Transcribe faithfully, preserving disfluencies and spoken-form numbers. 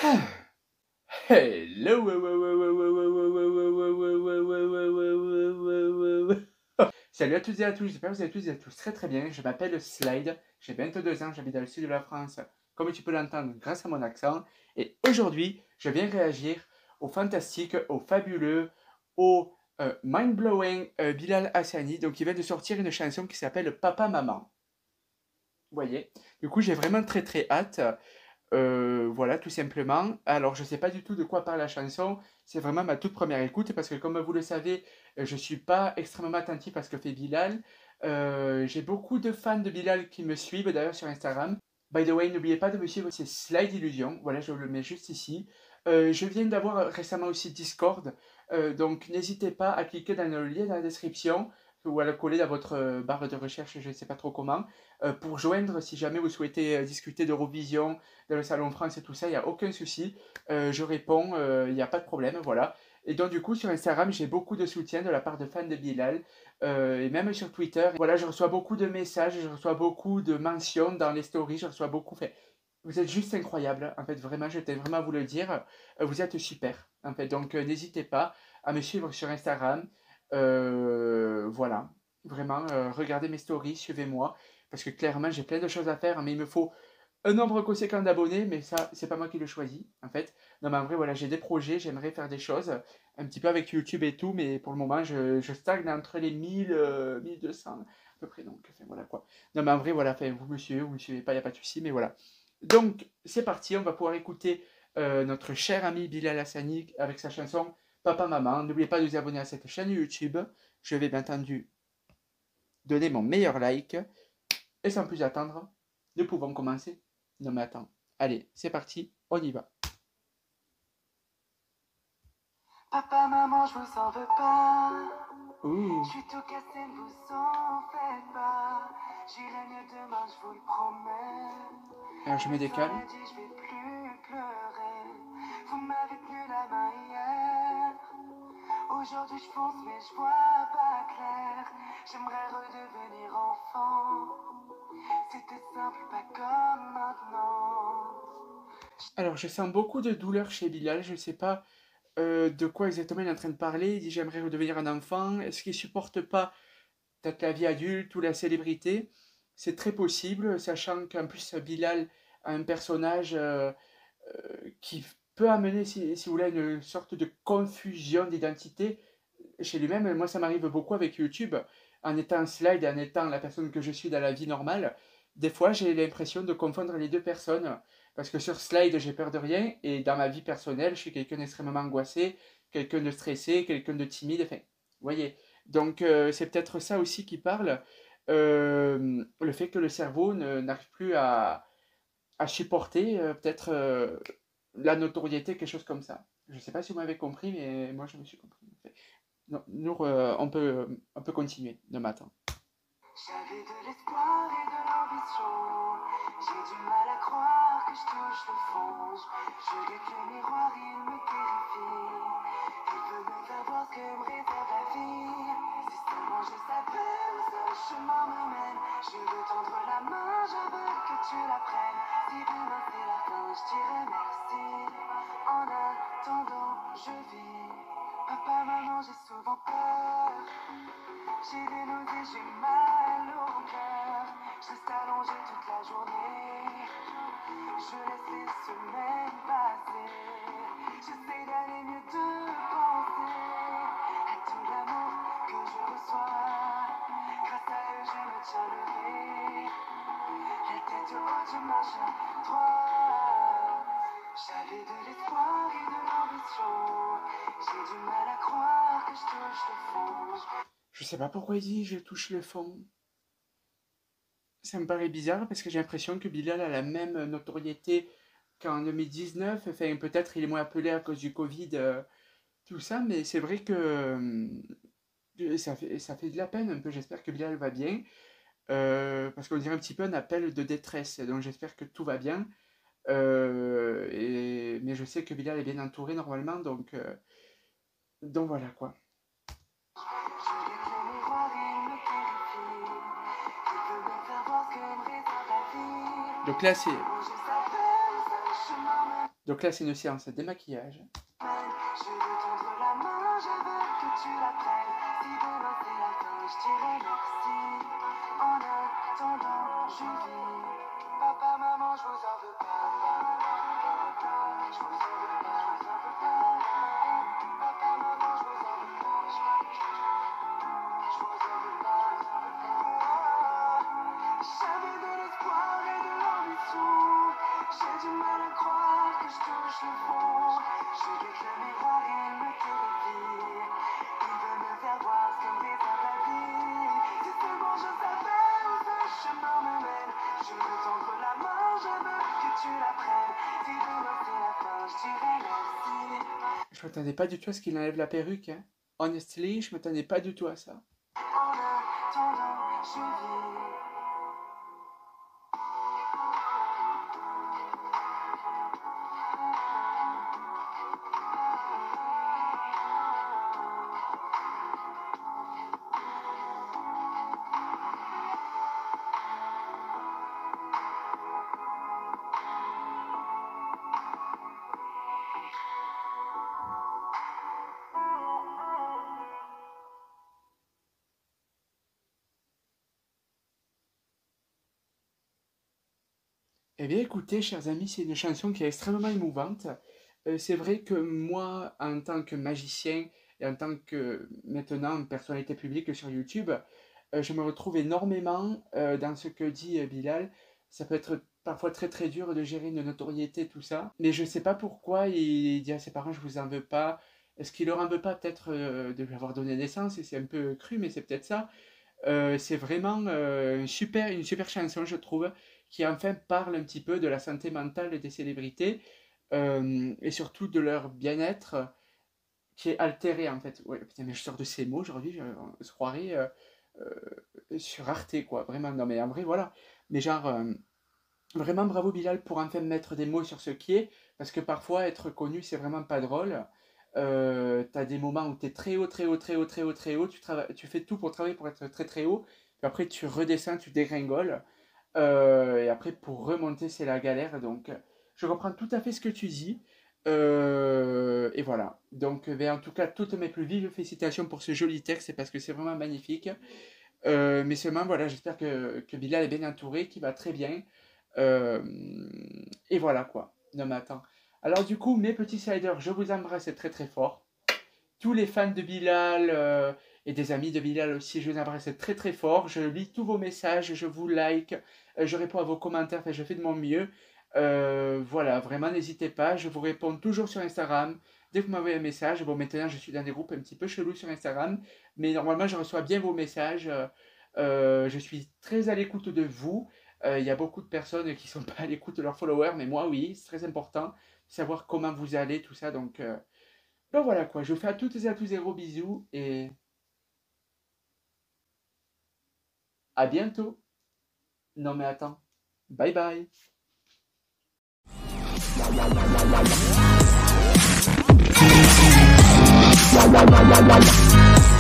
Hello. Salut à toutes et à tous, j'espère que vous allez tous et à tous très très bien. Je m'appelle Slide, j'ai vingt-deux ans, j'habite dans le sud de la France, comme tu peux l'entendre grâce à mon accent. Et aujourd'hui, je viens réagir au fantastique, au fabuleux, au euh, mind-blowing euh, Bilal Hassani, donc il vient de sortir une chanson qui s'appelle Papa Maman. Vous voyez, du coup j'ai vraiment très très hâte. Euh, voilà, tout simplement. Alors, je ne sais pas du tout de quoi parle la chanson. C'est vraiment ma toute première écoute parce que, comme vous le savez, euh, je ne suis pas extrêmement attentif à ce que fait Bilal. Euh, j'ai beaucoup de fans de Bilal qui me suivent d'ailleurs sur Instagram. By the way, n'oubliez pas de me suivre, c'est Slide Illusion. Voilà, je le mets juste ici. Euh, je viens d'avoir récemment aussi Discord. Euh, donc, n'hésitez pas à cliquer dans le lien dans la description ou à le coller dans votre euh, barre de recherche, je ne sais pas trop comment, euh, pour joindre si jamais vous souhaitez euh, discuter d'Eurovision, dans le Salon France et tout ça, il n'y a aucun souci. Euh, je réponds, il euh, n'y a pas de problème, voilà. Et donc du coup, sur Instagram, j'ai beaucoup de soutien de la part de fans de Bilal. Euh, et même sur Twitter, voilà, je reçois beaucoup de messages, je reçois beaucoup de mentions dans les stories, je reçois beaucoup... Fait, vous êtes juste incroyable, en fait, vraiment, je tiens vraiment à vous le dire. Euh, vous êtes super, en fait. Donc euh, n'hésitez pas à me suivre sur Instagram. Euh, voilà, vraiment, euh, regardez mes stories, suivez-moi. Parce que clairement, j'ai plein de choses à faire, mais il me faut un nombre conséquent d'abonnés, mais ça, c'est pas moi qui le choisis, en fait. Non, mais en vrai, voilà, j'ai des projets, j'aimerais faire des choses, un petit peu avec YouTube et tout, mais pour le moment, je, je stagne entre les mille, euh, mille deux cents, à peu près, donc, enfin, voilà, quoi. Non, mais en vrai, voilà, enfin, vous me suivez, vous me suivez pas, il n'y a pas de souci, mais voilà. Donc, c'est parti, on va pouvoir écouter euh, notre cher ami Bilal Hassani avec sa chanson Papa Maman. N'oubliez pas de vous abonner à cette chaîne YouTube. Je vais bien entendu donner mon meilleur like. Et sans plus attendre, nous pouvons commencer. Non mais attends. Allez, c'est parti, on y va. Papa, maman, je vous en veux pas. Ouh. Je suis tout cassé, ne vous en faites pas. J'irai mieux demain, je vous le promets. Alors je me décale. Le dit, je vais plus pleurer. Vous m'avez tenu la main hier. Aujourd'hui je fonce, mais je vois pas clair. J'aimerais redevenir enfant. C'était simple, pas comme maintenant. Alors je sens beaucoup de douleur chez Bilal. Je sais pas euh, de quoi exactement il est en train de parler. Il dit j'aimerais redevenir un enfant. Est-ce qu'il supporte pas peut-être la vie adulte ou la célébrité? C'est très possible, sachant qu'en plus Bilal a un personnage euh, euh, qui peut amener, si, si vous voulez, une sorte de confusion d'identité chez lui-même. Moi, ça m'arrive beaucoup avec YouTube. En étant Slide et en étant la personne que je suis dans la vie normale, des fois, j'ai l'impression de confondre les deux personnes. Parce que sur Slide, j'ai peur de rien. Et dans ma vie personnelle, je suis quelqu'un d'extrêmement angoissé, quelqu'un de stressé, quelqu'un de timide. Enfin, vous voyez. Donc, euh, c'est peut-être ça aussi qui parle. Euh, le fait que le cerveau n'arrive plus à, à supporter euh, peut-être euh, la notoriété, quelque chose comme ça. Je ne sais pas si vous m'avez compris, mais moi, je me suis compris. En fait. Non, Nour, euh, on, peut, on peut continuer de matin. J'avais de l'espoir et de l'ambition. J'ai du mal à croire que je touche le fond. Je guette le miroir, il me terrifie. Il veut me faire voir ce que me réserve la vie. Si seulement je savais où ce chemin me mène. Je veux tendre la main, je veux que tu la prennes. Si demain c'est la fin, je dirai merci. En attendant, je vis. Papa, maman, j'ai souvent peur. J'ai des nausées, j'ai mal au cœur. Je reste allongé toute la journée. Je laisse les semaines passer. J'essaie d'aller mieux, de penser à tout l'amour que je reçois. Grâce à eux, je me tiens levé. La tête haute, je marche droit. J'avais de l'espoir et de l'ambition. J'ai du mal à croire que je touche le fond. Je sais pas pourquoi il dit je touche le fond. Ça me paraît bizarre parce que j'ai l'impression que Bilal a la même notoriété qu'en deux mille dix-neuf. Enfin, peut-être il est moins appelé à cause du Covid, euh, tout ça, mais c'est vrai que euh, ça fait, ça fait de la peine un peu. J'espère que Bilal va bien. Euh, parce qu'on dirait un petit peu un appel de détresse. Donc j'espère que tout va bien. Euh, et, mais je sais que Bilal est bien entouré normalement, donc, euh, donc voilà quoi. Donc là c'est Donc là, c'est une séance de démaquillage. Je veux tendre la main, je veux que tu la prennes. Si demain c'est la fin, je dirai merci. En attendant, je vis. Papa, maman, je vous en veux pas. Je vous en veux pas, je vous en veux pas. Papa, maman, je vous en veux pas. Je vous en veux pas, je vous en veux pas. J'avais de l'espoir et de l'ambition. J'ai du mal à croire que je touche le fond. Je guette le miroir, il me terrifie. Il veut me faire voir comme des interdits. Si seulement je savais où ce chemin me mène. Je veux tendre la main, je veux que tu la prennes. Si demain c'est la fin, je dirai merci. Je m'attendais pas du tout à ce qu'il enlève la perruque. Hein. Honestly, je m'attendais pas du tout à ça. En attendant, je vis. Eh bien, écoutez, chers amis, c'est une chanson qui est extrêmement émouvante. Euh, c'est vrai que moi, en tant que magicien et en tant que, maintenant, personnalité publique sur YouTube, euh, je me retrouve énormément euh, dans ce que dit euh, Bilal. Ça peut être parfois très très dur de gérer une notoriété, tout ça. Mais je sais pas pourquoi il dit à ses parents, je vous en veux pas. Est-ce qu'il leur en veut pas peut-être euh, de lui avoir donné naissance? Et c'est un peu cru, mais c'est peut-être ça. Euh, c'est vraiment euh, une super, une super chanson, je trouve, qui enfin parle un petit peu de la santé mentale des célébrités euh, et surtout de leur bien-être qui est altéré en fait. Ouais, putain, mais je sors de ces mots aujourd'hui, je, on se croirait euh, euh, sur Arte, quoi. Vraiment, non, mais en vrai, voilà. Mais genre, euh, vraiment bravo Bilal pour enfin mettre des mots sur ce qui est, parce que parfois être connu, c'est vraiment pas drôle. Euh, t'as des moments où t'es très haut, très haut, très haut, très haut, très haut, tu, trava- tu fais tout pour travailler pour être très très haut, puis après tu redescends, tu dégringoles. Euh, et après, pour remonter, c'est la galère. Donc, je comprends tout à fait ce que tu dis. Euh, et voilà. Donc, ben, en tout cas, toutes mes plus vives félicitations pour ce joli texte, parce que c'est vraiment magnifique. Euh, mais seulement, voilà, j'espère que, que Bilal est bien entouré, qu'il va très bien. Euh, et voilà, quoi. Non, mais attends. Alors, du coup, mes petits sliders, je vous embrasse très très fort. Tous les fans de Bilal euh, et des amis de Bilal aussi, je vous embrasse très très fort. Je lis tous vos messages, je vous like, euh, je réponds à vos commentaires, enfin, je fais de mon mieux. Euh, voilà, vraiment, n'hésitez pas. Je vous réponds toujours sur Instagram. Dès que vous m'envoyez un message, bon, maintenant je suis dans des groupes un petit peu chelous sur Instagram, mais normalement je reçois bien vos messages. Euh, je suis très à l'écoute de vous. Euh, Il y a beaucoup de personnes qui ne sont pas à l'écoute de leurs followers, mais moi, oui, c'est très important de savoir comment vous allez, tout ça. Donc, euh, donc voilà quoi. Je vous fais à toutes et à tous des gros bisous et à bientôt. Non, mais attends. Bye bye. La la la la la